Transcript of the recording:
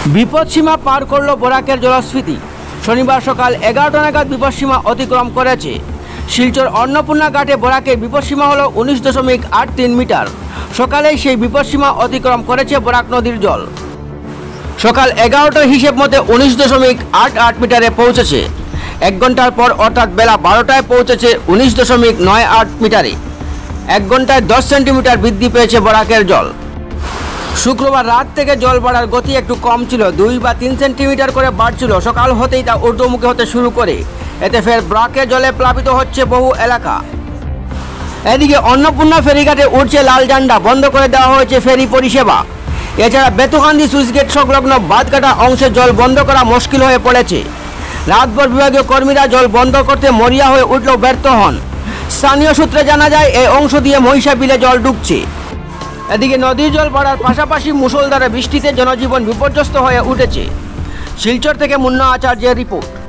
বিপদসীমা পার করল বরাকের জলস্ফীতি। শনিবার সকাল 11টা নাগাদ বিপদসীমা অতিক্রম করেছে। শিলচর অন্নপূর্ণা ঘাটে বরাকের বিপদসীমা হল 19.83 মিটার। সকালেই সেই বিপদসীমা অতিক্রম করেছে বরাক নদীর জল। সকাল 11টার হিসেব মতে 19.88 মিটারে পৌঁছেছে। 1 ঘন্টার পর অর্থাৎ বেলা 12টায় পৌঁছেছে 19.98 মিটারে। 1 ঘন্টায় 10 সেন্টিমিটার বৃদ্ধি পেয়েছে বরাকের জল। শুক্রবার রাত থেকে জল বাড়ার গতি একটু কম ছিল, 2 বা 3 সেন্টিমিটার করে বাড়ছিল। সকাল হতেই তা ঊর্ধ্বমুখী হতে শুরু করে, এতে ফের বরাকের জলে প্লাবিত হচ্ছে বহু এলাকা। এদিকে অন্নপূর্ণা ফেরিঘাটে উঠছে লাল ঝান্ডা, বন্ধ করে দেওয়া হয়েছে ফেরি পরিষেবা। এছাড়া বেতুকান্দি সুইচগেট সংলগ্ন বাঁধকাটা অংশে জল বন্ধ করা মুশকিল হয়ে পড়েছে। রাতভর বিভাগীয় কর্মীরা জল বন্ধ করতে মরিয়া হয়ে উঠলেও ব্যর্থ হন। স্থানীয় সূত্রে জানা যায়, এই অংশ দিয়ে মহিষা বিলে জল ঢুকছে। এদিকে নদীর জল বাড়ার পাশাপাশি মুষলধারে বৃষ্টিতে জনজীবন বিপর্যস্ত হয়ে উঠেছে। শিলচর থেকে মুন্না আচার্যের রিপোর্ট।